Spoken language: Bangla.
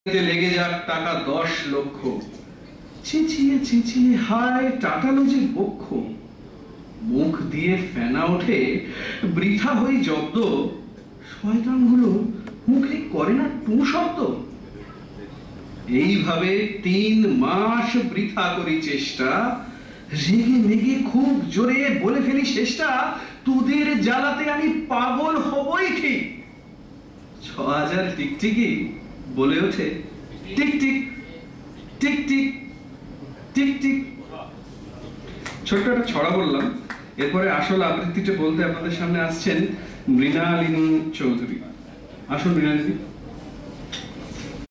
লেগে যাক টাকা 10 লক্ষ। চেঁচিয়ে চেঁচিয়ে হায় টাটালো যে বক্ষ। মুখ দিয়ে ফেনা ওঠে বৃথা হই জব্দ। শয়তানগুলো মুখে করে না টু শব্দ। এইভাবে 3 মাস বৃথা করি চেষ্টা। রেগে মেগে খুব জোরে বলে ফেলি শেষটা, তোদের জ্বালাতে আমি পাগল হবই ঠিক। 6000 টিকটিকি বলে ওঠে টিক টিক টিক টিক টিক টিক। ছোট্ট একটা ছড়া বললাম, এরপরে আসল আবৃত্তিটা বলতে আপনাদের সামনে আসছেন মৃণালিনী চৌধুরী। আসুন মৃণালিনী।